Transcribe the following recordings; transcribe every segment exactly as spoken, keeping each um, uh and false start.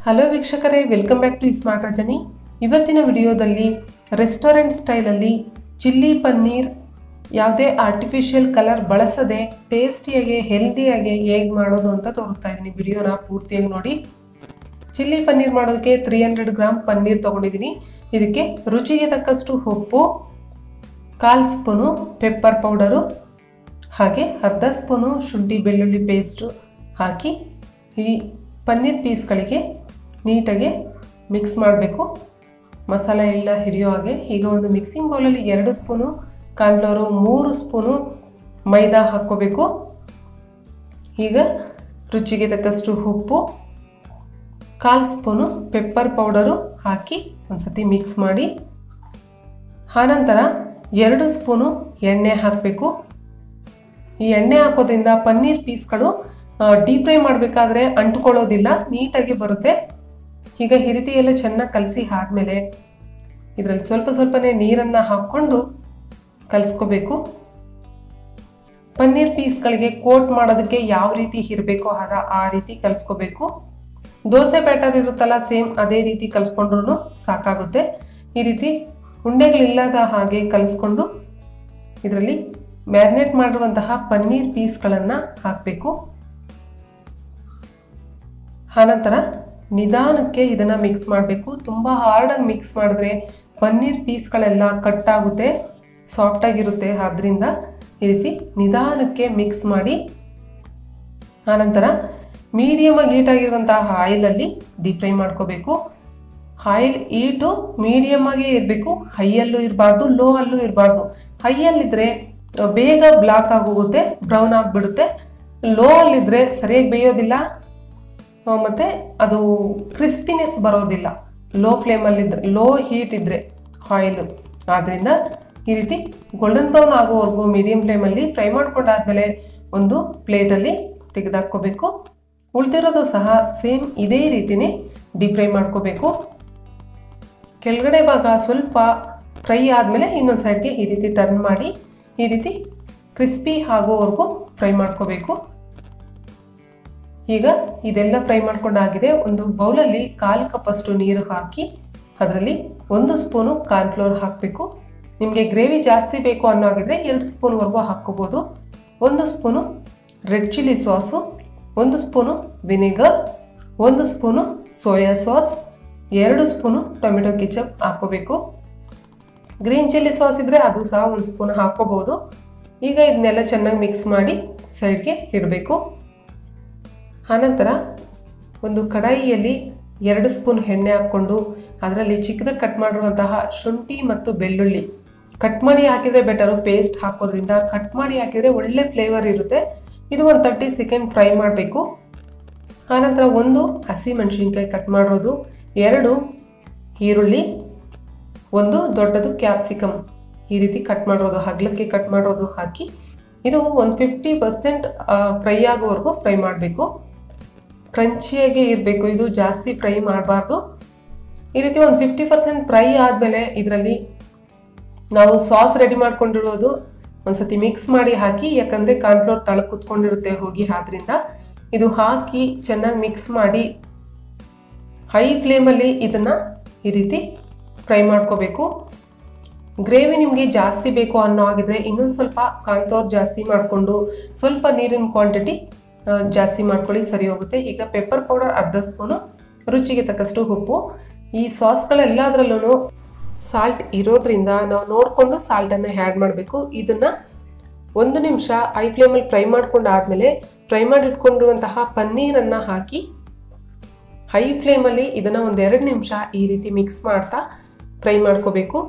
Hello ವೀಕ್ಷಕರೇ, welcome back to smart Rajani. ಇವತ್ತಿನ ವಿಡಿಯೋದಲ್ಲಿ ರೆಸ್ಟೋರೆಂಟ್ ಸ್ಟೈಲಲ್ಲಿ ಚಿಲ್ಲಿ ಪನ್ನೀರ್ ಯಾವುದೇ ಆರ್ಟಿಫಿಷಿಯಲ್ ಕಲರ್ ಬಳಸದೆ ಟೇಸ್ಟಿಯಾಗಿ ಹೆಲ್ದಿಯಾಗಿ ಹೇಗೆ ಮಾಡೋದು ಅಂತ ತೋರಿಸ್ತಾ ಇದ್ದೀನಿ. ವಿಡಿಯೋನ ಪೂರ್ತಿಯಾಗಿ ನೋಡಿ. ಚಿಲ್ಲಿ ಪನ್ನೀರ್ ಮಾಡೋದಕ್ಕೆ ತ್ರೀ ಹಂಡ್ರೆಡ್ ಗ್ರಾಮ್ ಪನ್ನೀರ್ ತೊಗೊಂಡಿದ್ದೀನಿ. ಇದಕ್ಕೆ ರುಚಿಗೆ ತಕ್ಕಷ್ಟು ಉಪ್ಪು, ಕಾಲು ಸ್ಪೂನು ಪೆಪ್ಪರ್ ಪೌಡರು, ಹಾಗೆ ಅರ್ಧ ಸ್ಪೂನು ಶುಂಠಿ ಬೆಳ್ಳುಳ್ಳಿ ಪೇಸ್ಟು ಹಾಕಿ ಈ ಪನ್ನೀರ್ ಪೀಸ್ಗಳಿಗೆ ನೀಟಾಗಿ ಮಿಕ್ಸ್ ಮಾಡಬೇಕು. ಮಸಾಲೆ ಎಲ್ಲ ಹಿಡಿಯೋ ಹಾಗೆ. ಈಗ ಒಂದು ಮಿಕ್ಸಿಂಗ್ ಬೌಲಲ್ಲಿ ಎರಡು ಸ್ಪೂನು ಕಾರ್ನ್ಫ್ಲವರು, ಮೂರು ಸ್ಪೂನು ಮೈದಾ ಹಾಕ್ಕೋಬೇಕು. ಈಗ ರುಚಿಗೆ ತಕ್ಕಷ್ಟು ಉಪ್ಪು, ಕಾಲು ಸ್ಪೂನು ಪೆಪ್ಪರ್ ಪೌಡರು ಹಾಕಿ ಒಂದ್ಸತಿ ಮಿಕ್ಸ್ ಮಾಡಿ, ಆನಂತರ ಎರಡು ಸ್ಪೂನು ಎಣ್ಣೆ ಹಾಕಬೇಕು. ಈ ಎಣ್ಣೆ ಹಾಕೋದ್ರಿಂದ ಪನ್ನೀರ್ ಪೀಸ್ಗಳು ಡೀಪ್ ಫ್ರೈ ಮಾಡಬೇಕಾದ್ರೆ ಅಂಟುಕೊಳ್ಳೋದಿಲ್ಲ, ನೀಟಾಗಿ ಬರುತ್ತೆ. ಈಗ ಈ ರೀತಿ ಎಲ್ಲ ಚೆನ್ನಾಗಿ ಕಲಸಿ ಆದಮೇಲೆ ಇದರಲ್ಲಿ ಸ್ವಲ್ಪ ಸ್ವಲ್ಪನೇ ನೀರನ್ನು ಹಾಕ್ಕೊಂಡು ಕಲಿಸ್ಕೋಬೇಕು. ಪನ್ನೀರ್ ಪೀಸ್ಗಳಿಗೆ ಕೋಟ್ ಮಾಡೋದಕ್ಕೆ ಯಾವ ರೀತಿ ಇರಬೇಕೋ ಅದ ಆ ರೀತಿ ಕಲಿಸ್ಕೋಬೇಕು. ದೋಸೆ ಬ್ಯಾಟರ್ ಇರುತ್ತಲ್ಲ, ಸೇಮ್ ಅದೇ ರೀತಿ ಕಲಿಸ್ಕೊಂಡ್ರೂ ಸಾಕಾಗುತ್ತೆ. ಈ ರೀತಿ ಉಂಡೆಗಳಿಲ್ಲದ ಹಾಗೆ ಕಲಿಸ್ಕೊಂಡು ಇದರಲ್ಲಿ ಮ್ಯಾರಿನೇಟ್ ಮಾಡಿರುವಂತಹ ಪನ್ನೀರ್ ಪೀಸ್ಗಳನ್ನು ಹಾಕಬೇಕು. ಆನಂತರ ನಿಧಾನಕ್ಕೆ ಇದನ್ನು ಮಿಕ್ಸ್ ಮಾಡಬೇಕು. ತುಂಬ ಹಾರ್ಡಾಗಿ ಮಿಕ್ಸ್ ಮಾಡಿದ್ರೆ ಪನ್ನೀರ್ ಪೀಸ್ಗಳೆಲ್ಲ ಕಟ್ಟಾಗುತ್ತೆ, ಸಾಫ್ಟಾಗಿರುತ್ತೆ. ಆದ್ದರಿಂದ ಈ ರೀತಿ ನಿಧಾನಕ್ಕೆ ಮಿಕ್ಸ್ ಮಾಡಿ, ಆನಂತರ ಮೀಡಿಯಮ್ ಆಗಿ ಹೀಟ್ ಆಗಿರುವಂತಹ ಆಯಿಲಲ್ಲಿ ಡೀಪ್ ಫ್ರೈ ಮಾಡ್ಕೋಬೇಕು. ಆಯಿಲ್ ಹೀಟು ಮೀಡಿಯಮ್ ಆಗೇ ಇರಬೇಕು, ಹೈಯಲ್ಲೂ ಇರಬಾರ್ದು, ಲೋ ಅಲ್ಲೂ ಇರಬಾರ್ದು. ಹೈಯಲ್ಲಿದ್ದರೆ ಬೇಗ ಬ್ಲಾಕ್ ಆಗೋಗುತ್ತೆ, ಬ್ರೌನ್ ಆಗಿಬಿಡುತ್ತೆ. ಲೋ ಅಲ್ಲಿದ್ದರೆ ಸರಿಯಾಗಿ ಬೇಯೋದಿಲ್ಲ ಮತ್ತು ಅದು ಕ್ರಿಸ್ಪಿನೆಸ್ ಬರೋದಿಲ್ಲ. ಲೋ ಫ್ಲೇಮಲ್ಲಿದ್ದರೆ, ಲೋ ಹೀಟ್ ಇದ್ದರೆ ಆಯಿಲು. ಆದ್ದರಿಂದ ಈ ರೀತಿ ಗೋಲ್ಡನ್ ಬ್ರೌನ್ ಆಗೋವರೆಗೂ ಮೀಡಿಯಂ ಫ್ಲೇಮಲ್ಲಿ ಫ್ರೈ ಮಾಡ್ಕೊಂಡಾದ್ಮೇಲೆ ಒಂದು ಪ್ಲೇಟಲ್ಲಿ ತೆಗೆದಾಕ್ಕೋಬೇಕು. ಉಳಿದಿರೋದು ಸಹ ಸೇಮ್ ಇದೇ ರೀತಿಯೇ ಡೀಪ್ ಫ್ರೈ ಮಾಡ್ಕೋಬೇಕು. ಕೆಳಗಡೆ ಭಾಗ ಸ್ವಲ್ಪ ಫ್ರೈ ಆದಮೇಲೆ ಇನ್ನೊಂದು ಸೈಡ್ಗೆ ಈ ರೀತಿ ಟರ್ನ್ ಮಾಡಿ ಈ ರೀತಿ ಕ್ರಿಸ್ಪಿ ಆಗೋವರೆಗೂ ಫ್ರೈ ಮಾಡ್ಕೋಬೇಕು. ಈಗ ಇದೆಲ್ಲ ಫ್ರೈ ಮಾಡ್ಕೊಂಡಾಗಿದೆ. ಒಂದು ಬೌಲಲ್ಲಿ ಕಾಲು ಕಪ್ಪಷ್ಟು ನೀರು ಹಾಕಿ ಅದರಲ್ಲಿ ಒಂದು ಸ್ಪೂನು ಕಾರ್ನ್ಫ್ಲೋರ್ ಹಾಕಬೇಕು. ನಿಮಗೆ ಗ್ರೇವಿ ಜಾಸ್ತಿ ಬೇಕು ಅನ್ನೋ ಹಾಗಿದ್ರೆ ಎರಡು ಸ್ಪೂನ್ವರೆಗೂ ಹಾಕ್ಕೋಬೋದು. ಒಂದು ಸ್ಪೂನು ರೆಡ್ ಚಿಲ್ಲಿ ಸಾಸು, ಒಂದು ಸ್ಪೂನು ವಿನೆಗರ್, ಒಂದು ಸ್ಪೂನು ಸೋಯಾ ಸಾಸ್, ಎರಡು ಸ್ಪೂನು ಟೊಮೆಟೊ ಕೆಚಪ್ ಹಾಕ್ಕೋಬೇಕು. ಗ್ರೀನ್ ಚಿಲ್ಲಿ ಸಾಸ್ ಇದ್ದರೆ ಅದು ಸಹ ಒಂದು ಸ್ಪೂನ್ ಹಾಕ್ಕೋಬೋದು. ಈಗ ಇದನ್ನೆಲ್ಲ ಚೆನ್ನಾಗಿ ಮಿಕ್ಸ್ ಮಾಡಿ ಸೈಡ್ಗೆ ಇಡಬೇಕು. ಆನಂತರ ಒಂದು ಕಡಾಯಿಯಲ್ಲಿ ಎರಡು ಸ್ಪೂನ್ ಎಣ್ಣೆ ಹಾಕ್ಕೊಂಡು ಅದರಲ್ಲಿ ಚಿಕ್ಕದಾಗಿ ಕಟ್ ಮಾಡಿರುವಂತಹ ಶುಂಠಿ ಮತ್ತು ಬೆಳ್ಳುಳ್ಳಿ ಕಟ್ ಮಾಡಿ ಹಾಕಿದರೆ ಬೆಟರು. ಪೇಸ್ಟ್ ಹಾಕೋದ್ರಿಂದ ಕಟ್ ಮಾಡಿ ಹಾಕಿದರೆ ಒಳ್ಳೆ ಫ್ಲೇವರ್ ಇರುತ್ತೆ. ಇದು ಒಂದು ತರ್ಟಿ ಸೆಕೆಂಡ್ ಫ್ರೈ ಮಾಡಬೇಕು. ಆನಂತರ ಒಂದು ಹಸಿ ಮೆಣಸಿನ್ಕಾಯಿ ಕಟ್ ಮಾಡಿರೋದು, ಎರಡು ಈರುಳ್ಳಿ, ಒಂದು ದೊಡ್ಡದು ಕ್ಯಾಪ್ಸಿಕಮ್ ಈ ರೀತಿ ಕಟ್ ಮಾಡಿರೋದು, ಅಗಲಕ್ಕೆ ಕಟ್ ಮಾಡಿರೋದು ಹಾಕಿ ಇದು ಒಂದು ಫಿಫ್ಟಿ ಪರ್ಸೆಂಟ್ ಫ್ರೈ ಆಗೋವರೆಗೂ ಫ್ರೈ ಮಾಡಬೇಕು. ಕ್ರಂಚಿಯಾಗಿ ಇರಬೇಕು, ಇದು ಜಾಸ್ತಿ ಫ್ರೈ ಮಾಡಬಾರ್ದು. ಈ ರೀತಿ ಒಂದು ಫಿಫ್ಟಿ ಪರ್ಸೆಂಟ್ ಫ್ರೈ ಆದಮೇಲೆ ಇದರಲ್ಲಿ ನಾವು ಸಾಸ್ ರೆಡಿ ಮಾಡ್ಕೊಂಡಿರೋದು ಒಂದ್ಸತಿ ಮಿಕ್ಸ್ ಮಾಡಿ ಹಾಕಿ, ಯಾಕಂದರೆ ಕಾರ್ನ್ಫ್ಲೋರ್ ತಳಕ್ಕೆ ಕುತ್ಕೊಂಡಿರುತ್ತೆ ಹೋಗಿ. ಆದ್ದರಿಂದ ಇದು ಹಾಕಿ ಚೆನ್ನಾಗಿ ಮಿಕ್ಸ್ ಮಾಡಿ ಹೈ ಫ್ಲೇಮಲ್ಲಿ ಇದನ್ನು ಈ ರೀತಿ ಫ್ರೈ ಮಾಡ್ಕೋಬೇಕು. ಗ್ರೇವಿ ನಿಮಗೆ ಜಾಸ್ತಿ ಬೇಕು ಅನ್ನೋ ಹಾಗಿದ್ರೆ ಇನ್ನೊಂದು ಸ್ವಲ್ಪ ಕಾರ್ನ್ಫ್ಲೋರ್ ಜಾಸ್ತಿ ಮಾಡಿಕೊಂಡು ಸ್ವಲ್ಪ ನೀರಿನ ಕ್ವಾಂಟಿಟಿ ಜಾಸ್ತಿ ಮಾಡ್ಕೊಳ್ಳಿ, ಸರಿ ಹೋಗುತ್ತೆ. ಈಗ ಪೆಪ್ಪರ್ ಪೌಡರ್ ಅರ್ಧ ಸ್ಪೂನು, ರುಚಿಗೆ ತಕ್ಕಷ್ಟು ಉಪ್ಪು. ಈ ಸಾಸ್ಗಳೆಲ್ಲದರಲ್ಲೂ ಸಾಲ್ಟ್ ಇರೋದ್ರಿಂದ ನಾವು ನೋಡಿಕೊಂಡು ಸಾಲ್ಟನ್ನು ಆ್ಯಡ್ ಮಾಡಬೇಕು. ಇದನ್ನು ಒಂದು ನಿಮಿಷ ಹೈ ಫ್ಲೇಮಲ್ಲಿ ಫ್ರೈ ಮಾಡ್ಕೊಂಡಾದ್ಮೇಲೆ ಫ್ರೈ ಮಾಡಿಟ್ಕೊಂಡಿರುವಂತಹ ಪನ್ನೀರನ್ನು ಹಾಕಿ ಹೈ ಫ್ಲೇಮಲ್ಲಿ ಇದನ್ನು ಒಂದು ಎರಡು ನಿಮಿಷ ಈ ರೀತಿ ಮಿಕ್ಸ್ ಮಾಡ್ತಾ ಫ್ರೈ ಮಾಡ್ಕೋಬೇಕು.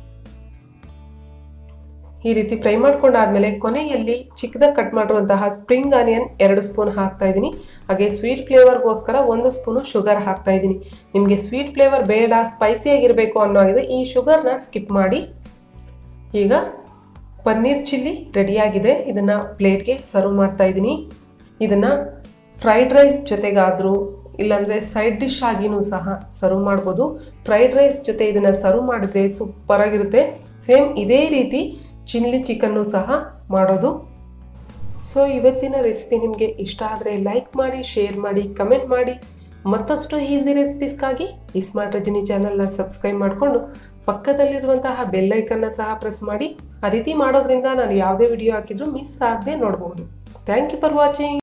ಈ ರೀತಿ ಫ್ರೈ ಮಾಡ್ಕೊಂಡಾದ್ಮೇಲೆ ಕೊನೆಯಲ್ಲಿ ಚಿಕ್ಕದಾಗಿ ಕಟ್ ಮಾಡಿರುವಂತಹ ಸ್ಪ್ರಿಂಗ್ ಆನಿಯನ್ ಎರಡು ಸ್ಪೂನ್ ಹಾಕ್ತಾ ಇದ್ದೀನಿ. ಹಾಗೆ ಸ್ವೀಟ್ ಫ್ಲೇವರ್ಗೋಸ್ಕರ ಒಂದು ಸ್ಪೂನು ಶುಗರ್ ಹಾಕ್ತಾ ಇದ್ದೀನಿ. ನಿಮಗೆ ಸ್ವೀಟ್ ಫ್ಲೇವರ್ ಬೇಡ, ಸ್ಪೈಸಿಯಾಗಿರಬೇಕು ಅನ್ನೋ ಹಾಗಿದ್ರೆ ಈ ಶುಗರ್ನ ಸ್ಕಿಪ್ ಮಾಡಿ. ಈಗ ಪನ್ನೀರ್ ಚಿಲ್ಲಿ ರೆಡಿಯಾಗಿದೆ. ಇದನ್ನು ಪ್ಲೇಟ್ಗೆ ಸರ್ವ್ ಮಾಡ್ತಾ ಇದ್ದೀನಿ. ಇದನ್ನು ಫ್ರೈಡ್ ರೈಸ್ ಜೊತೆಗಾದರೂ ಇಲ್ಲಾಂದರೆ ಸೈಡ್ ಡಿಶ್ ಆಗಿನೂ ಸಹ ಸರ್ವ್ ಮಾಡ್ಬೋದು. ಫ್ರೈಡ್ ರೈಸ್ ಜೊತೆ ಇದನ್ನು ಸರ್ವ್ ಮಾಡಿದ್ರೆ ಸೂಪರಾಗಿರುತ್ತೆ. ಸೇಮ್ ಇದೇ ರೀತಿ ಚಿಲ್ಲಿ ಚಿಕನ್ನು ಸಹ ಮಾಡೋದು. ಸೊ ಇವತ್ತಿನ ರೆಸಿಪಿ ನಿಮಗೆ ಇಷ್ಟ ಆದರೆ ಲೈಕ್ ಮಾಡಿ, ಶೇರ್ ಮಾಡಿ, ಕಮೆಂಟ್ ಮಾಡಿ. ಮತ್ತಷ್ಟು ಈಸಿ ರೆಸಿಪೀಸ್ಗಾಗಿ ಈ ಸ್ಮಾರ್ಟ್ ರಜನಿ ಚಾನೆಲ್ನ ಸಬ್ಸ್ಕ್ರೈಬ್ ಮಾಡಿಕೊಂಡು ಪಕ್ಕದಲ್ಲಿರುವಂತಹ ಬೆಲ್ ಐಕನ್ನ ಸಹ ಪ್ರೆಸ್ ಮಾಡಿ. ಆ ರೀತಿ ಮಾಡೋದ್ರಿಂದ ನಾನು ಯಾವುದೇ ವಿಡಿಯೋ ಹಾಕಿದ್ರೂ ಮಿಸ್ ಆಗದೆ ನೋಡಬಹುದು. Thank you for watching.